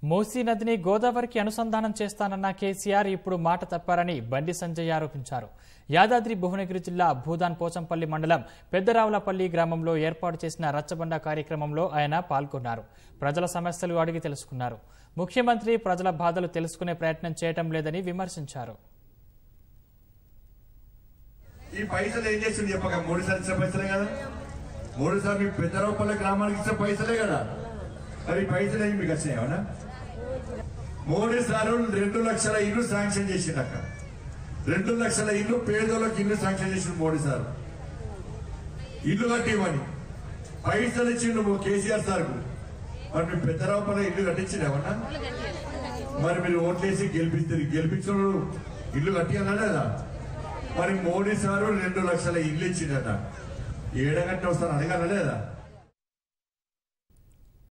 మూసీ నదిని గోదావరికి అనుసంధానం చేస్తానన్న కేసీఆర్ ఇప్పుడు మాట తప్పారని బండి సంజయ్ ఆరోపించారు. యాదాద్రి భువనగిరి జిల్లా భూదాన్ పోచంపల్లి మండలం పెద్దరావులపల్లి గ్రామంలో ఏర్పాటు చేసిన రచ్చబండ కార్యక్రమంలో ఆయన పాల్గొన్నారు. ప్రజల సమస్యలు అడిగి తెలుసుకున్నారు. ముఖ్యమంత్రి ప్రజల బాధలు తెలుసుకునే ప్రయత్నం చేయటం లేదని విమర్శించారు. ఈ పైసలు ఏం చేసింది చెప్పక, మూడుసార్లు ఇచ్చిన పైసలే కదా, మూడుసార్లు మీ పెద్దరావుపల్లి గ్రామానికి ఇచ్చిన పైసలే కదా, మరి పైసలు ఏమి మీకు వచ్చాయన్నా? 3 సార్లు 2 లక్షల ఇల్లు శాంక్షన్ చేసిందక్క. 2 లక్షల ఇల్లు పేదోళ్ళకి ఇల్లు శాంక్షన్ చేసిండు 3 సార్లు. ఇల్లు కట్టివని పైసలు ఇచ్చిండు కేసీఆర్ సార్కు. మరి మీ పెద్దరావుపల్లి ఇల్లు కట్టించిండేమన్నా? మరి మీరు ఓట్లేసి గెలిపించిన ఇల్లు కట్టి అన్నాడు కదా. మరి 3 సార్లు 2 లక్షల ఇల్లు ఇచ్చిండట. ఏడగంట వస్తాను అడగాల లేదా?